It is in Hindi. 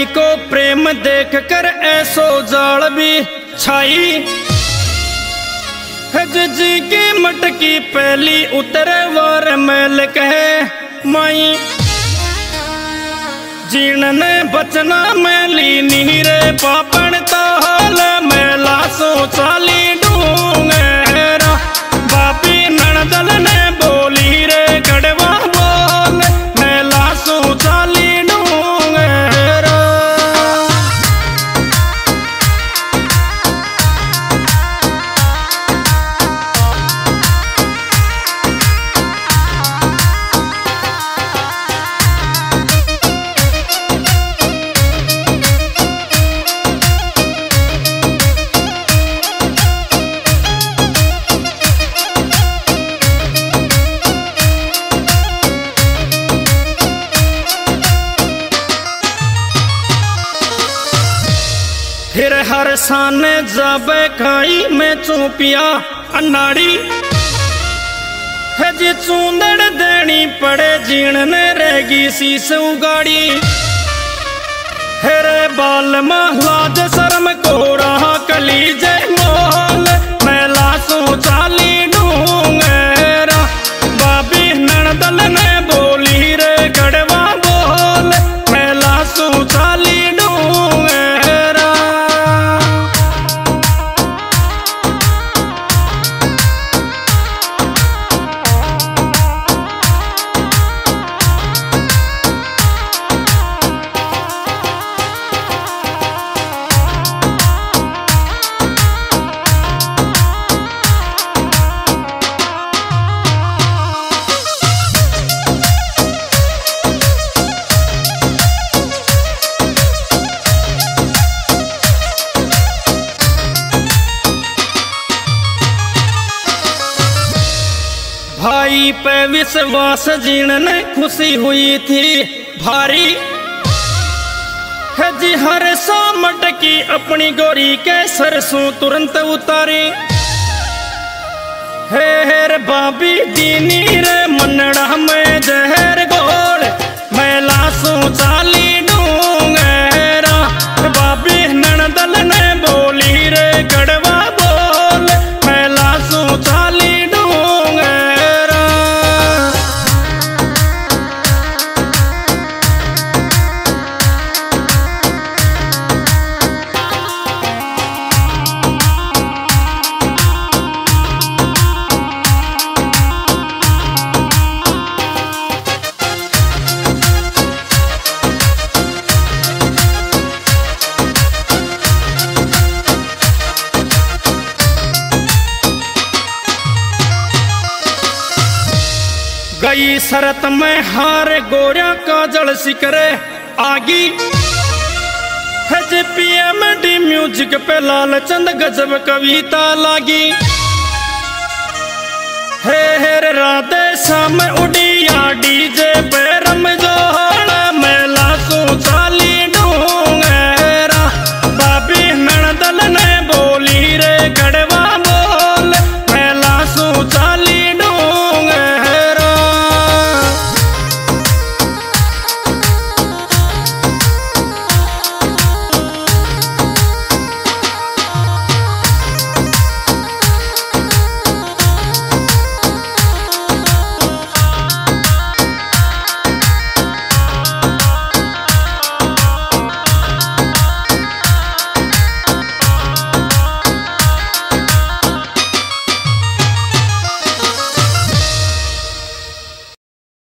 नारी को प्रेम देख कर ऐसो जाल भी छाई जी की मटकी पहली उतरे वार मैल कहे माई जीण ने बचना मैली नीरे पापन तो हाल मैला सो चाली डूंगेरा बापी नणदल ने बोली रे कड़वा बोल मैला सो चाली डूंगेरा। फिर हर साने जाबे खाई में चूपिया अनाड़ी है जी चूंदड़ देनी पड़े जीण ने रहेगी शीश उगाड़ी है रे बाल महलाज शर्म को रहा कली जय मोल मैला सो चाली डूंगेरा बाबी नणदल ने बोली रे गड़वा बोल मैला सो चाली डूंगेरा। भाई पे विश्वास जीण ने खुशी हुई थी भारी है जी हर सामट की अपनी गोरी के सरसों तुरंत उतारी हेर बाबी दीनी रे मनड़ा में जहर गोल मैला सो चाली डूंगेरा बाबी नणदल ने बोली रे गड़वा बोल मैला सो चाली गई शरत में हार गोरिया का जल सिकरे आगी है जे पीएमडी म्यूजिक पे लालचंद गजब कविता लागी हे राधे शाम उड़िया डीजे पे रम